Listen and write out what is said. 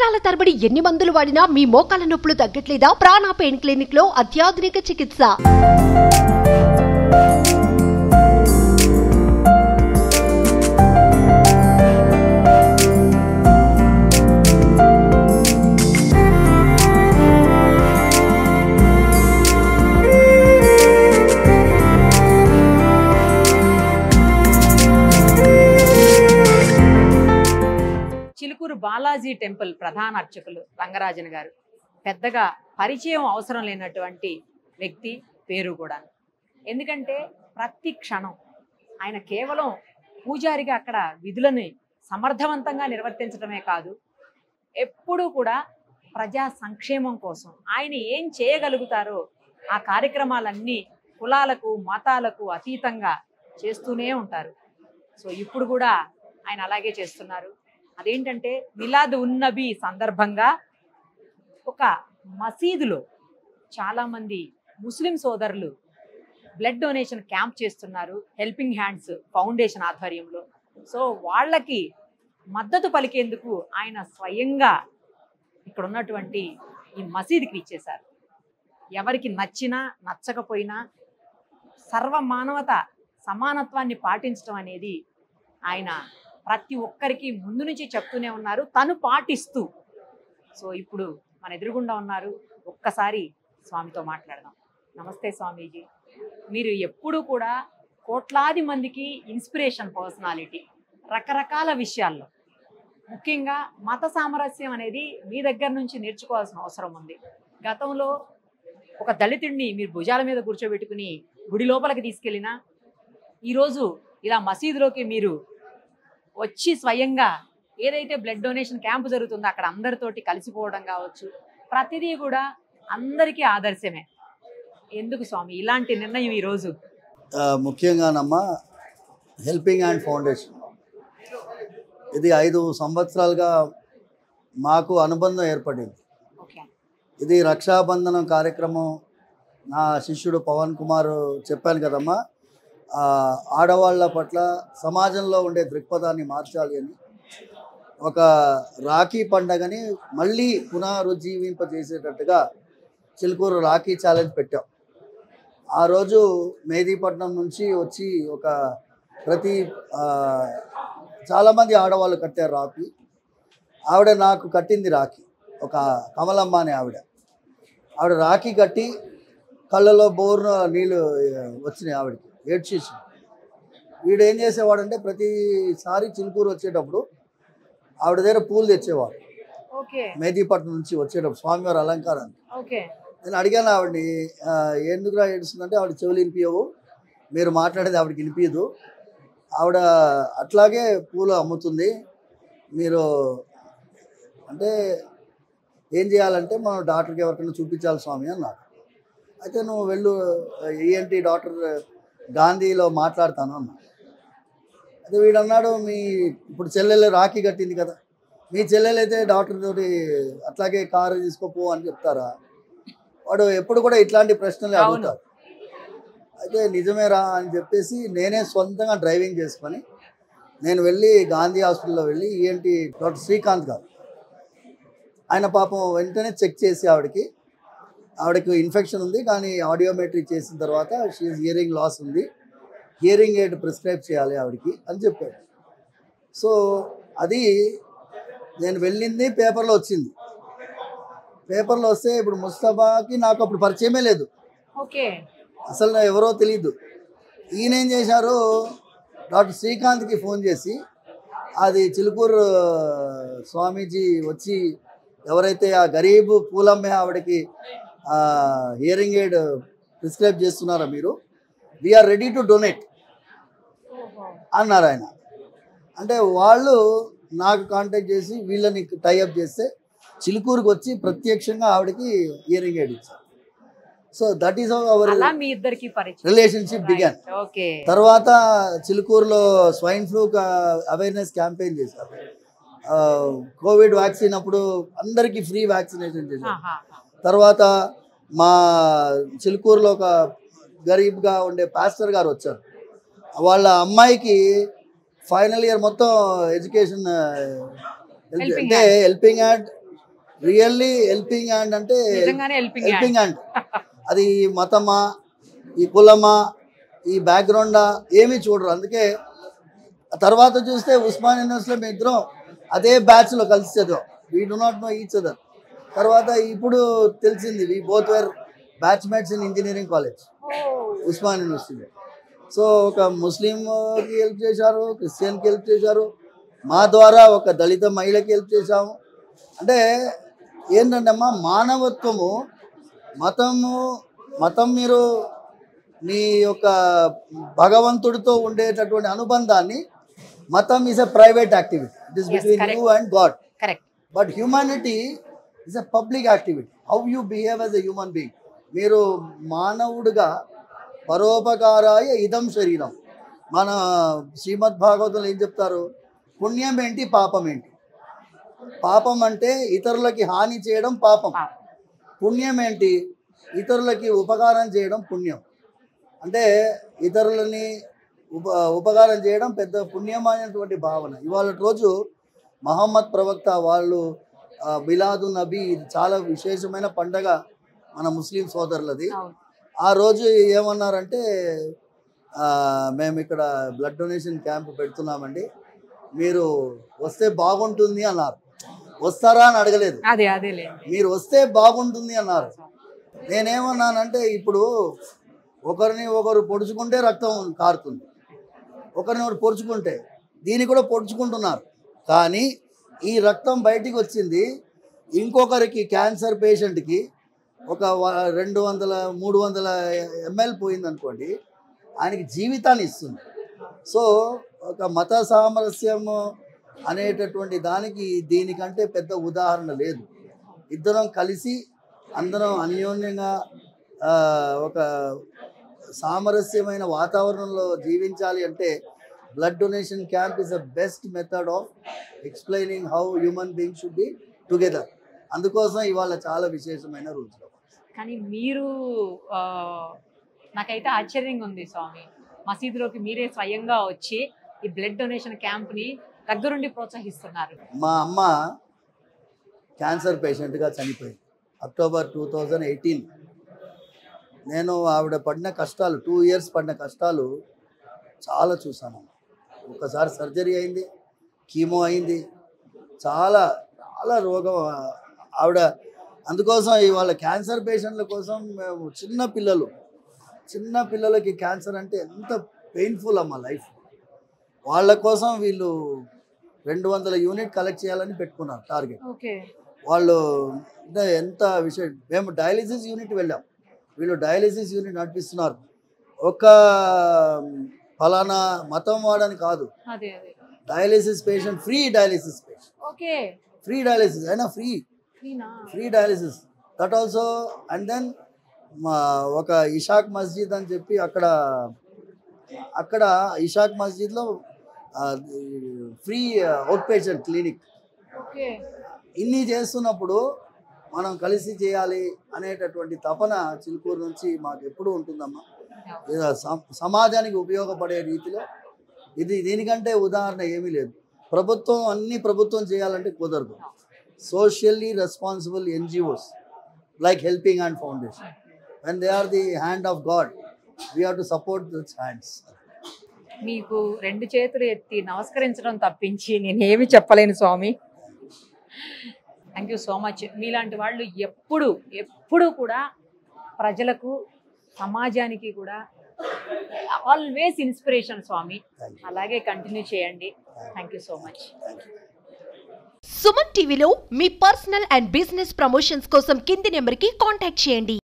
సంవత్సరాల తరబడి ఎన్ని మందులు వాడినా మీ మోకాల నొప్పులు తగ్గట్లేదా? ప్రాణ పెయిన్ క్లినిక్ లో అత్యాధునిక చికిత్స. చిలుకూరు బాలాజీ టెంపుల్ ప్రధాన అర్చకులు రంగరాజన్ గారు పెద్దగా పరిచయం అవసరం లేనటువంటి వ్యక్తి పేరు కూడా. ఎందుకంటే ప్రతి క్షణం ఆయన కేవలం పూజారిగా అక్కడ విధులను సమర్థవంతంగా నిర్వర్తించడమే కాదు, ఎప్పుడూ కూడా ప్రజా సంక్షేమం కోసం ఆయన ఏం చేయగలుగుతారో ఆ కార్యక్రమాలన్నీ కులాలకు మతాలకు అతీతంగా చేస్తూనే ఉంటారు. సో ఇప్పుడు కూడా ఆయన అలాగే చేస్తున్నారు. అదేంటంటే మిలాద్ ఉన్ నబీ సందర్భంగా ఒక మసీదులో చాలామంది ముస్లిం సోదరులు బ్లడ్ డొనేషన్ క్యాంప్ చేస్తున్నారు హెల్పింగ్ హ్యాండ్స్ ఫౌండేషన్ ఆధ్వర్యంలో. సో వాళ్ళకి మద్దతు పలికేందుకు ఆయన స్వయంగా ఇక్కడ ఉన్నటువంటి ఈ మసీదుకి ఇచ్చేశారు. ఎవరికి నచ్చినా నచ్చకపోయినా సర్వమానవత సమానత్వాన్ని పాటించడం అనేది ఆయన ప్రతి ఒక్కరికి ముందు నుంచి చెప్తూనే ఉన్నారు, తను పాటిస్తూ. సో ఇప్పుడు మన ఎదురుగుండా ఉన్నారు, ఒక్కసారి స్వామితో మాట్లాడదాం. నమస్తే స్వామీజీ. మీరు ఎప్పుడూ కూడా కోట్లాది మందికి ఇన్స్పిరేషన్ పర్సనాలిటీ, రకరకాల విషయాల్లో, ముఖ్యంగా మత సామరస్యం అనేది మీ దగ్గర నుంచి నేర్చుకోవాల్సిన అవసరం ఉంది. గతంలో ఒక దళితుడిని మీరు భుజాల మీద కూర్చోబెట్టుకుని గుడి లోపలికి తీసుకెళ్ళినా, ఈరోజు ఇలా మసీదులోకి మీరు వచ్చి స్వయంగా ఏదైతే బ్లడ్ డొనేషన్ క్యాంపు జరుగుతుందో అక్కడ అందరితోటి కలిసిపోవడం కావచ్చు, ప్రతిదీ కూడా అందరికీ ఆదర్శమే. ఎందుకు స్వామి ఇలాంటి నిర్ణయం ఈరోజు? ముఖ్యంగానమ్మా హెల్పింగ్ హ్యాండ్ ఫౌండేషన్ ఇది 5 సంవత్సరాలుగా మాకు అనుబంధం ఏర్పడింది. ఇది రక్షాబంధనం కార్యక్రమం. నా శిష్యుడు పవన్ కుమార్ చెప్పాను కదమ్మా, ఆడవాళ్ళ పట్ల సమాజంలో ఉండే దృక్పథాన్ని మార్చాలి అని ఒక రాఖీ పండగని మళ్ళీ పునరుజ్జీవింపజేసేటట్టుగా చిలుకూరు రాఖీ ఛాలెంజ్ పెట్టాం. ఆ రోజు మెహదీపట్నం నుంచి వచ్చి ఒక చాలామంది ఆడవాళ్ళు కట్టారు రాఖీ. ఆవిడ నాకు కట్టింది రాఖీ, ఒక కమలమ్మ అనే ఆవిడ రాఖీ కట్టి కళ్ళలో బోర్న నీళ్ళు వచ్చినాయి, ఆవిడకి ఏడ్చేసి. వీడు ఏం చేసేవాడంటే ప్రతిసారి చిలుకూరు వచ్చేటప్పుడు ఆవిడ దగ్గర పూలు తెచ్చేవాడు. మెహదీపట్నం నుంచి వచ్చేటప్పుడు స్వామివారి అలంకారాన్ని. నేను అడిగాను ఆవిడని, ఎందుకురా ఏడుస్తుందంటే ఆవిడ చెవులు వినిపించవు, మీరు మాట్లాడేది ఆవిడకి వినిపించదు, ఆవిడ అట్లాగే పూలు అమ్ముతుంది, మీరు అంటే ఏం చేయాలంటే మనం డాక్టర్కి ఎవరికైనా చూపించాలి స్వామి అన్నాడు. అయితే నువ్వు వెళ్ళు ఏంటి డాక్టర్ గాంధీలో మాట్లాడతాను అన్నా. అయితే వీడు అన్నాడు, ఇప్పుడు చెల్లెలు రాఖీ కట్టింది కదా, మీ చెల్లెలు అయితే డాక్టర్ తోటి అట్లాగే కారు తీసుకోపో అని చెప్తారా? వాడు ఎప్పుడు కూడా ఇట్లాంటి ప్రశ్నలు అడుగుతారు. అయితే నిజమేరా అని చెప్పేసి నేనే సొంతంగా డ్రైవింగ్ చేసుకొని నేను వెళ్ళి గాంధీ హాస్పిటల్లో వెళ్ళి ఏంటి డాక్టర్ శ్రీకాంత్ గారు, ఆయన పాపం వెంటనే చెక్ చేసి ఆవిడకి ఇన్ఫెక్షన్ ఉంది, కానీ ఆడియోమెట్రీ చేసిన తర్వాత షీఈస్ హియరింగ్ లాస్ ఉంది, హియరింగ్ ఎయిడ్ ప్రిస్క్రైబ్ చేయాలి ఆవిడకి అని చెప్పాడు. సో అది నేను వెళ్ళింది పేపర్లో వచ్చింది. పేపర్లో వస్తే ఇప్పుడు ముస్తఫాకి నాకు అప్పుడు పరిచయమే లేదు, అసలు ఎవరో తెలియదు. ఈయన ఏం చేశారు, డాక్టర్ శ్రీకాంత్కి ఫోన్ చేసి అది చిలుకూరు స్వామీజీ వచ్చి ఎవరైతే ఆ గరీబ్ పూలమ్మే ఆవిడకి హియరింగ్ ఎయిడ్ ప్రిస్క్రైబ్ చేస్తున్నారా మీరు, వీఆర్ రెడీ టు డొనేట్ అన్నారు ఆయన. అంటే వాళ్ళు నాకు కాంటాక్ట్ చేసి వీళ్ళని టైఅప్ చేస్తే చిలుకూరుకి వచ్చి ప్రత్యక్షంగా ఆవిడకి హియరింగ్ ఎయిడ్ ఇచ్చారు. So that is our relationship began. తర్వాత చిలుకూరులో స్వైన్ ఫ్లూ అవేర్నెస్ క్యాంపెయిన్ చేశారు. కోవిడ్ వ్యాక్సిన్ అప్పుడు అందరికీ ఫ్రీ వ్యాక్సినేషన్ చేశారు. తర్వాత మా చిలుకూరులో ఒక గరీబ్గా ఉండే పాస్టర్ గారు వచ్చారు. వాళ్ళ అమ్మాయికి ఫైనల్ ఇయర్ మొత్తం ఎడ్యుకేషన్ అంటే helping hand really helping hand అంటే నిజంగానే హెల్పింగ్ హెల్పింగ్ హ్యాండ్. అది మతమా, ఈ కులమా, ఈ బ్యాక్గ్రౌండా ఏమీ చూడరు. అందుకే తర్వాత చూస్తే ఉస్మాన్ యూనివర్సిటీలో మేము ఇద్దరం అదే బ్యాచ్లో కలిసి చదివాం. We do not know each other. తర్వాత ఇప్పుడు తెలిసింది we both were batchmates in engineering college Osman యూనివర్సిటీలో. సో ఒక ముస్లింకి హెల్ప్ చేశారు, క్రిస్టియన్కి హెల్ప్ చేశారు, మా ద్వారా ఒక దళిత మహిళకి హెల్ప్ చేశాము. అంటే ఏంటంటే అమ్మా, మానవత్వము, మతం మీరు మీ యొక్క భగవంతుడితో ఉండేటటువంటి అనుబంధాన్ని, మతం is a private activity, it is between you and God. Correct. But humanity is a public activity. How you behave as a human being. మీరు మానవుడిగా పరోపకారాయ ఇదం శరీరం. మన శ్రీమద్ భాగవతంలో ఏం చెప్తారు? పుణ్యం ఏంటి, పాపం ఏంటి? పాపం అంటే ఇతరులకి హాని చేయడం పాపం. పుణ్యం ఏంటి? ఇతరులకి ఉపకారం చేయడం పుణ్యం. అంటే ఇతరులని ఉపకారం చేయడం పెద్ద పుణ్యమైనటువంటి భావన. ఇవాళ రోజు మహమ్మద్ ప్రవక్త వాళ్ళు మిలాదు నబీ, ఇది చాలా విశేషమైన పండగ మన ముస్లిం సోదరులది. ఆ రోజు ఏమన్నారంటే, మేము ఇక్కడ బ్లడ్ డొనేషన్ క్యాంప్ పెడుతున్నామండి, మీరు వస్తే బాగుంటుంది అన్నారు. వస్తారా అని అడగలేదు, మీరు వస్తే బాగుంటుంది అన్నారు. నేనేమన్నానంటే, ఇప్పుడు ఒకరిని ఒకరు పొడుచుకుంటే రక్తం కారుతుంది, ఒకరిని ఒకరు పొడుచుకుంటే దీన్ని కూడా పొడుచుకుంటున్నారు. కానీ ఈ రక్తం బయటికి వచ్చింది ఇంకొకరికి, క్యాన్సర్ పేషెంట్కి ఒక 200-300 ml పోయిందనుకోండి, ఆయనకి జీవితాన్ని ఇస్తుంది. సో ఒక మత సామరస్యము అనేటటువంటి దానికి దీనికంటే పెద్ద ఉదాహరణ లేదు. ఇద్దరం కలిసి అందరం అన్యోన్యంగా ఒక సామరస్యమైన వాతావరణంలో జీవించాలి అంటే blood donation camp is the best method of explaining how human being should be together. అందుకోసం ఇవాళ చాలా విశేషమైన రోజు. కానీ మీరు, నాకైతే ఆశ్చర్యంగా ఉంది స్వామి, మసీదులోకి మీరే స్వయంగా వచ్చి ఈ బ్లడ్ డొనేషన్ క్యాంప్ని దగ్గరుండి ప్రోత్సహిస్తున్నారు. మా అమ్మ క్యాన్సర్ పేషెంట్గా చనిపోయింది అక్టోబర్ 2018. నేను ఆవిడ పడిన కష్టాలు, 2 years పడిన కష్టాలు చాలా చూసాను. ఒకసారి సర్జరీ అయింది, కీమో అయింది, చాలా చాలా రోగం ఆవిడ. అందుకోసం ఇవాళ క్యాన్సర్ పేషెంట్ల కోసం మేము చిన్న పిల్లలకి క్యాన్సర్ అంటే ఎంత పెయిన్ఫుల్ అమ్మ లైఫ్. వాళ్ళ కోసం వీళ్ళు 200 యూనిట్ కలెక్ట్ చేయాలని పెట్టుకున్నారు టార్గెట్. వాళ్ళు ఎంత విషయం. మేము డయాలిసిస్ యూనిట్ వెళ్ళాం, వీళ్ళు డయాలిసిస్ యూనిట్ నడిపిస్తున్నారు. ఒక ఫలానా మతం వాడని కాదు, dialysis patient, free dialysis patient, free dialysis అయినా free dialysis that also. And then ఒక ఇషాక్ మస్జిద్ అని చెప్పి అక్కడ ఇషాక్ మస్జిద్లో ఫ్రీ అవుట్ పేషెంట్ క్లినిక్. ఇన్ని చేస్తున్నప్పుడు మనం కలిసి చేయాలి అనేటటువంటి తపన చిలుకూరు నుంచి మాకు ఎప్పుడూ ఉంటుందమ్మా. సమాజానికి ఉపయోగపడే రీతిలో దీనికంటే ఉదాహరణ ఏమీ లేదు. ప్రభుత్వం చేయాలంటే కుదరదు. Socially responsible NGOs like Helping Hand Foundation, when they are the hand of God, we have to support those hands. మీకు 2 చేతులు ఎత్తి నమస్కరించడం తప్పించి నేనేమి చెప్పలేను swami. Thank you so much. మీలాంటి వాళ్ళు ఎప్పుడు కూడా ప్రజలకు, సమాజానికి కూడా ఆల్వేస్ ఇన్స్పిరేషన్ స్వామి. అలాగే కంటిన్యూ చేయండి. Thank you so much. Suman టీవీలో మీ పర్సనల్ అండ్ బిజినెస్ ప్రమోషన్స్ కోసం కింది నెంబర్కి కాంటాక్ట్ చేయండి.